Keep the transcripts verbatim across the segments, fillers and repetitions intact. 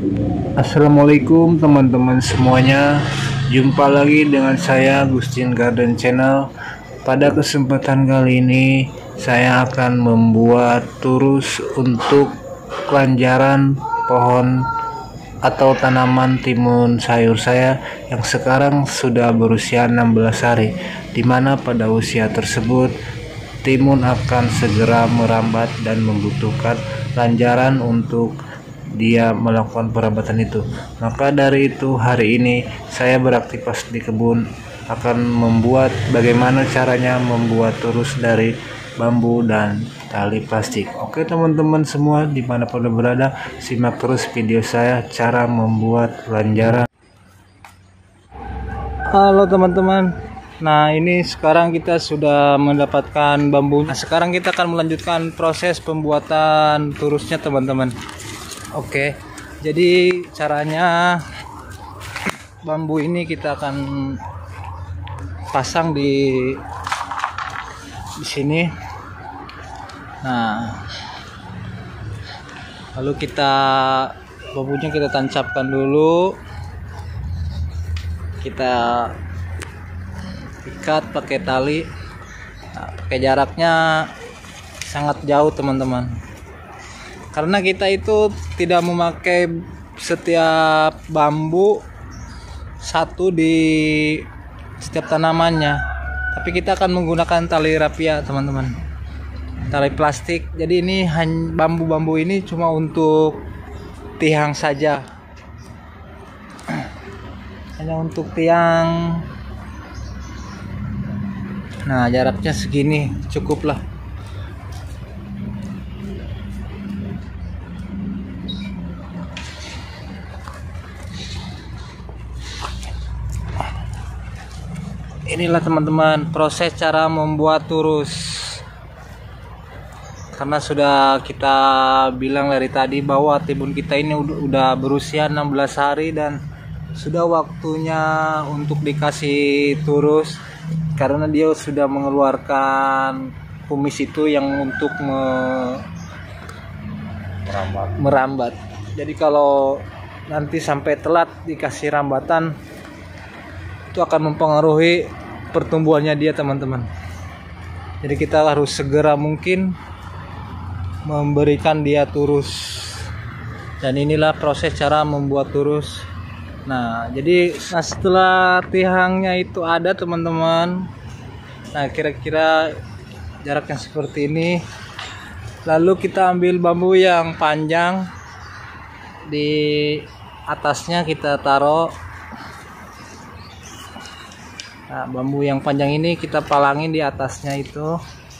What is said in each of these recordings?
Assalamualaikum teman-teman semuanya. Jumpa lagi dengan saya Gustin Garden Channel. Pada kesempatan kali ini saya akan membuat turus untuk kelanjaran pohon atau tanaman timun sayur saya yang sekarang sudah berusia enam belas hari, dimana pada usia tersebut timun akan segera merambat dan membutuhkan lanjaran untuk dia melakukan perabatan itu. Maka dari itu hari ini saya beraktivitas di kebun akan membuat bagaimana caranya membuat turus dari bambu dan tali plastik. Oke teman-teman semua dimanapun berada, simak terus video saya cara membuat lanjaran. Halo teman-teman, nah ini sekarang kita sudah mendapatkan bambu. Nah sekarang kita akan melanjutkan proses pembuatan turusnya teman-teman. Oke, jadi caranya bambu ini kita akan pasang di di sini. Nah, lalu kita bambunya kita tancapkan dulu. Kita ikat pakai tali. Nah, pakai jaraknya sangat jauh teman-teman. Karena kita itu tidak memakai setiap bambu satu di setiap tanamannya, tapi kita akan menggunakan tali rapia teman-teman, tali plastik. Jadi ini bambu-bambu ini cuma untuk tiang saja, hanya untuk tiang. Nah jaraknya segini cukuplah. Inilah teman-teman proses cara membuat turus. Karena sudah kita bilang dari tadi bahwa timun kita ini udah berusia enam belas hari dan sudah waktunya untuk dikasih turus, karena dia sudah mengeluarkan kumis itu yang untuk me merambat. merambat. Jadi kalau nanti sampai telat dikasih rambatan, itu akan mempengaruhi pertumbuhannya dia teman-teman. Jadi kita harus segera mungkin memberikan dia turus. Dan inilah proses cara membuat turus. Nah jadi nah setelah tiangnya itu ada teman-teman, nah kira-kira jaraknya seperti ini. Lalu kita ambil bambu yang panjang, di atasnya kita taruh. Nah, bambu yang panjang ini kita palangin di atasnya itu.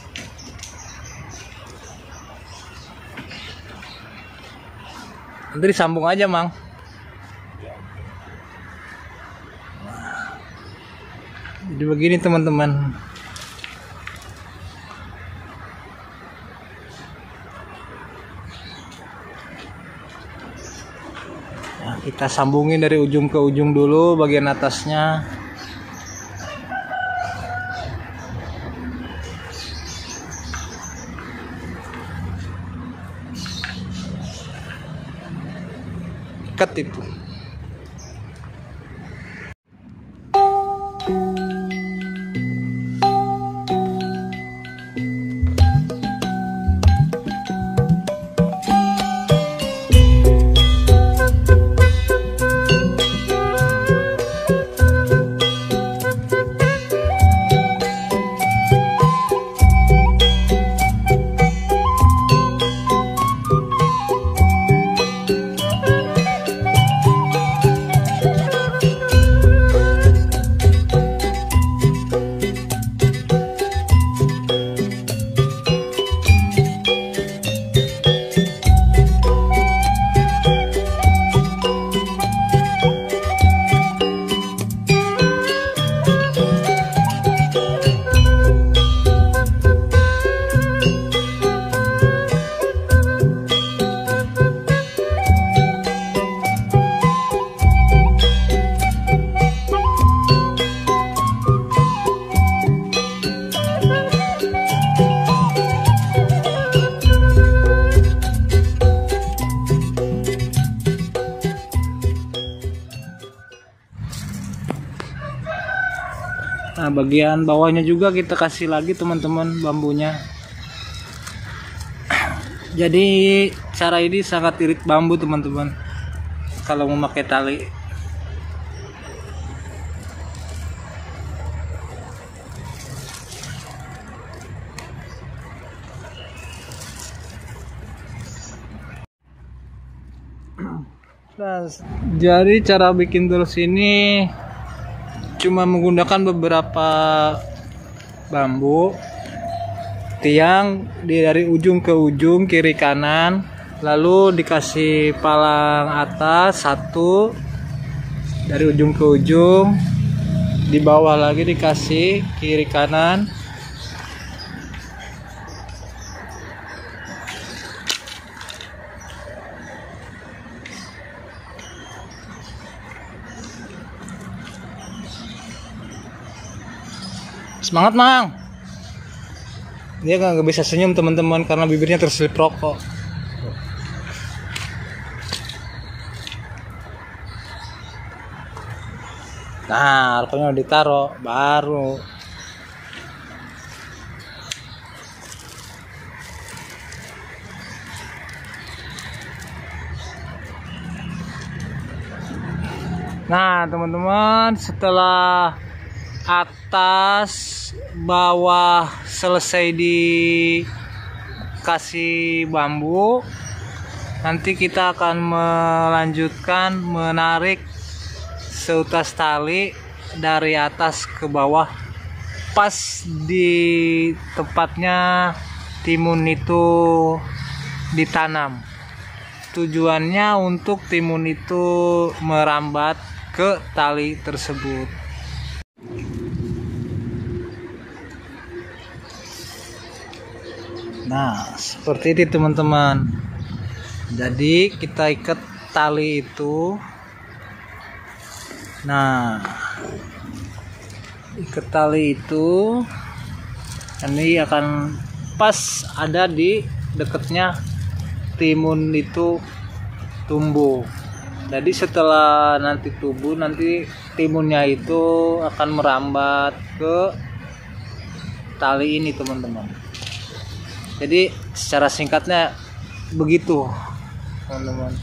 Nanti disambung aja, Mang. Nah, jadi begini teman-teman. Nah, kita sambungin dari ujung ke ujung dulu bagian atasnya. Ikat itu. Nah, bagian bawahnya juga kita kasih lagi teman-teman bambunya. Jadi cara ini sangat irit bambu teman-teman kalau memakai tali. Nah, jadi cara bikin terus ini cuma menggunakan beberapa bambu tiang di dari ujung ke ujung kiri kanan, lalu dikasih palang atas satu dari ujung ke ujung, di bawah lagi dikasih kiri kanan. Semangat Mang. Dia nggak bisa senyum teman-teman karena bibirnya terselip rokok. Nah, rokoknya udah ditaruh baru. Nah teman-teman, setelah atas bawah selesai dikasih bambu, nanti kita akan melanjutkan menarik seutas tali dari atas ke bawah pas di tempatnya timun itu ditanam. Tujuannya untuk timun itu merambat ke tali tersebut. Nah, seperti itu teman-teman. Jadi kita ikat tali itu. Nah, ikat tali itu ini akan pas ada di dekatnya timun itu tumbuh. Jadi setelah nanti tumbuh, nanti timunnya itu akan merambat ke tali ini teman-teman. Jadi secara singkatnya begitu teman-teman.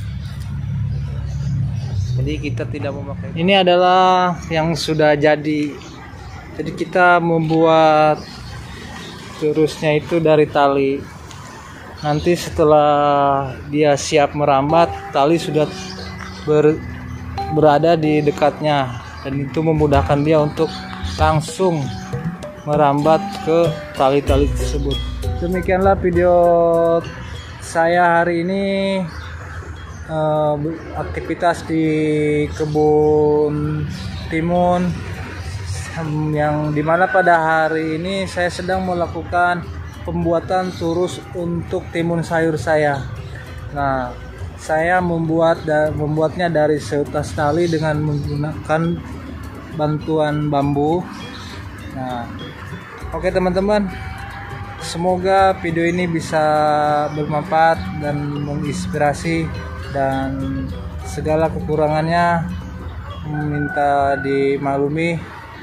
Jadi kita tidak memakai. Ini adalah yang sudah jadi. Jadi kita membuat terusnya itu dari tali. Nanti setelah dia siap merambat, tali sudah ber, berada di dekatnya, dan itu memudahkan dia untuk langsung merambat ke tali-tali tersebut. Demikianlah video saya hari ini, uh, aktivitas di kebun timun, yang dimana pada hari ini saya sedang melakukan pembuatan turus untuk timun sayur saya. Nah, saya membuat da, membuatnya dari seutas tali dengan menggunakan bantuan bambu. Nah, oke teman-teman, semoga video ini bisa bermanfaat dan menginspirasi, dan segala kekurangannya minta dimaklumi.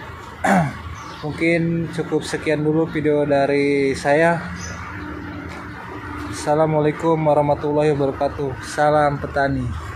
Mungkin cukup sekian dulu video dari saya. Assalamualaikum warahmatullahi wabarakatuh. Salam petani.